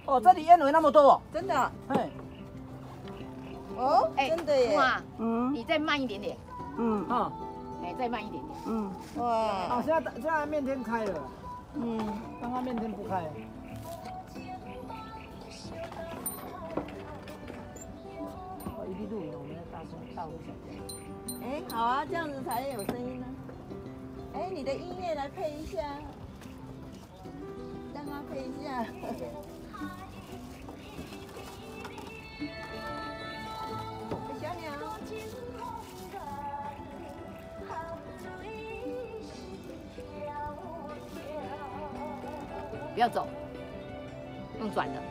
哦，这里烟尾那么多哦。 真的。 嘿。 哦，真的耶。 哇，你再慢一点点。 啊。 哎，再慢一点点。 哇。 啊，现在面天开了。刚刚面天不开。哦，一录影，我们要大声小声。 哎，好啊，这样子才有声音呢。哎，你的音乐来配一下，让它配一下。小鸟。 不要走，用转的。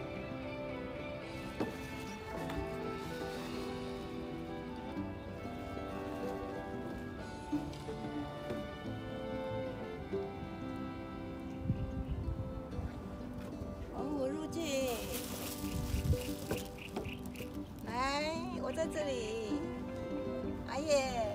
防火入境。来，我在这里。哎耶！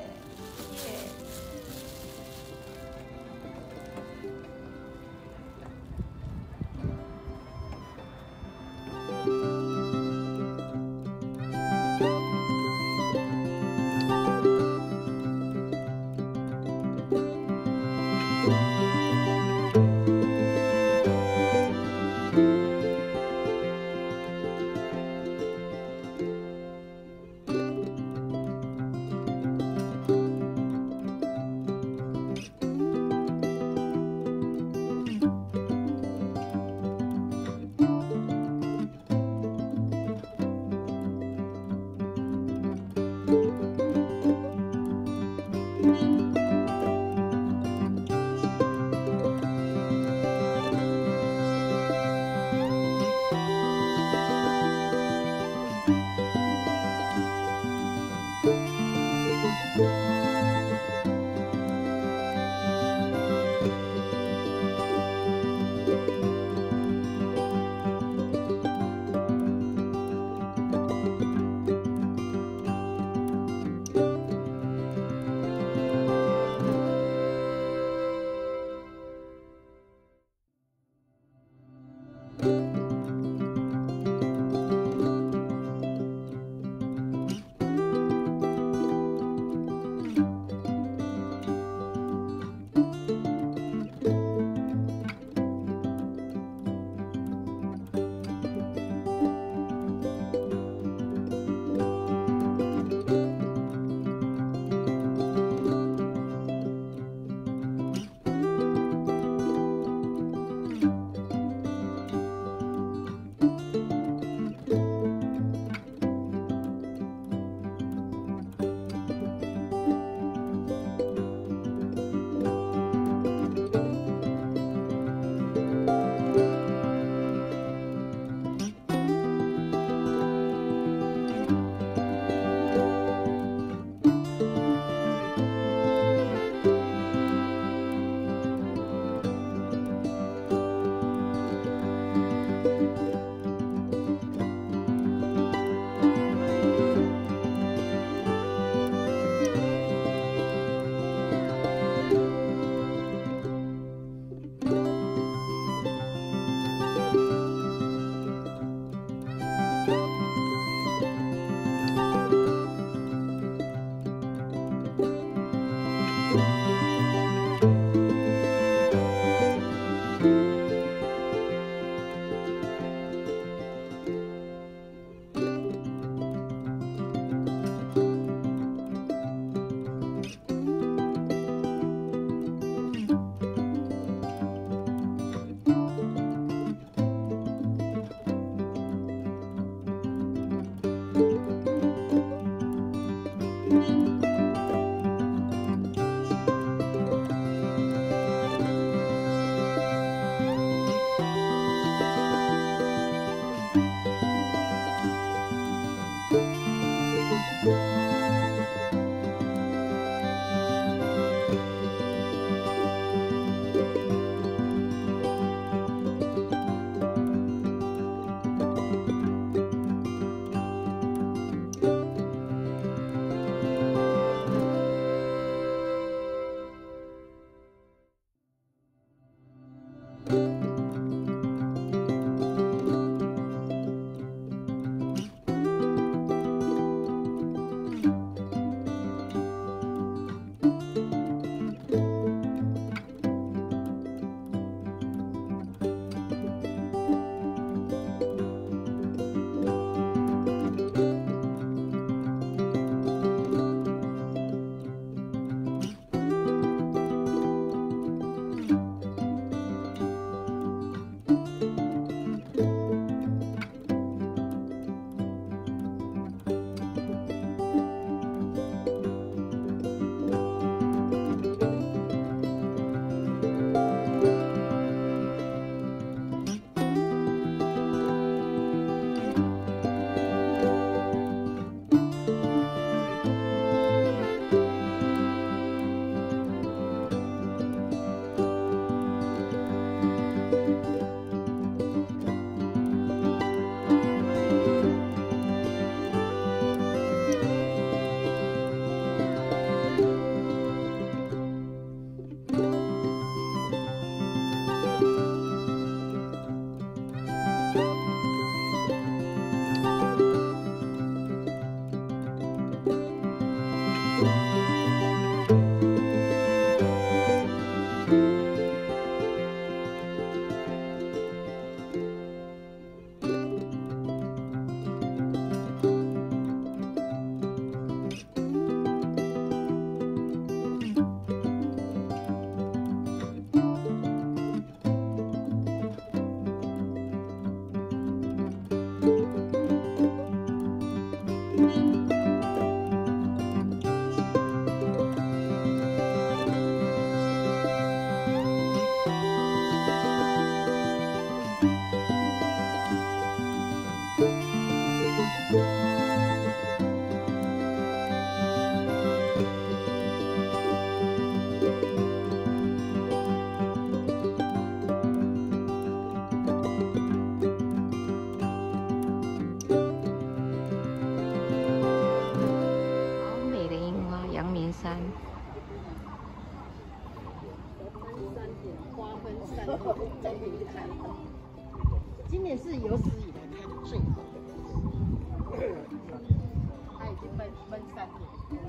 今年是有史以来开的最好的。它已经分3年。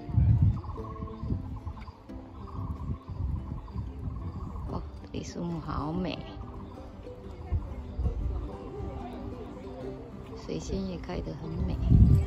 哦，这里树木好美，水仙也开得很美。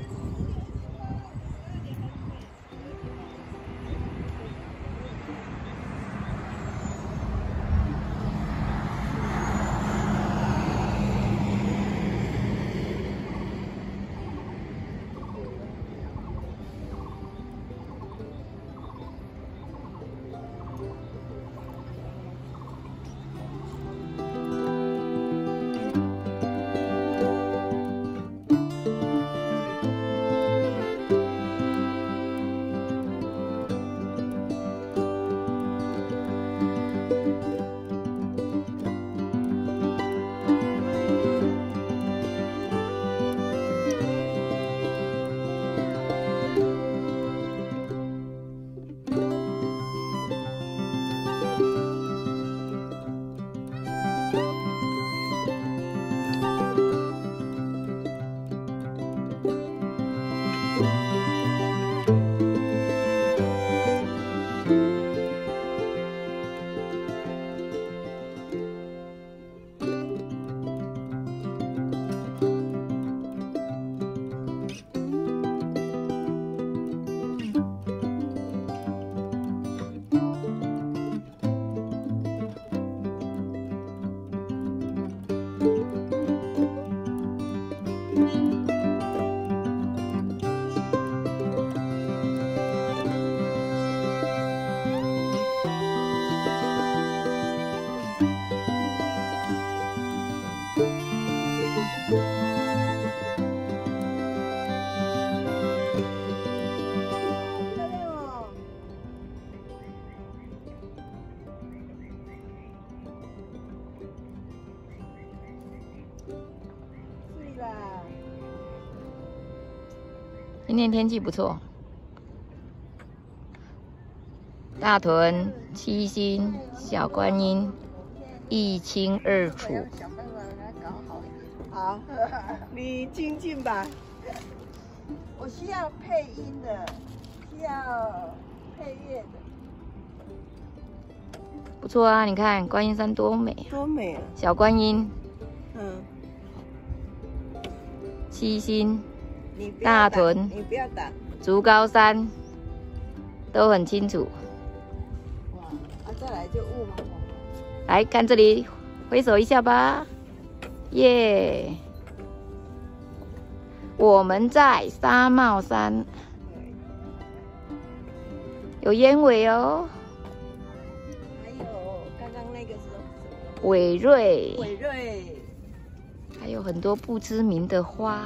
今天天气不错，大屯、七星、小观音一清二楚。 想办法来搞好一点。 好，你精进吧。我需要配音的，需要配乐的。 不错啊，你看观音山多美， 多美啊！ 小观音、七星、大屯、 你不要打。 竹高山都很清楚。 哇，再来就雾蒙蒙。 来看这里，挥手一下吧，耶！我们在沙帽山，有烟尾哦。 还有刚刚那个是什么？ 伟瑞， 伟瑞， 还有很多不知名的花。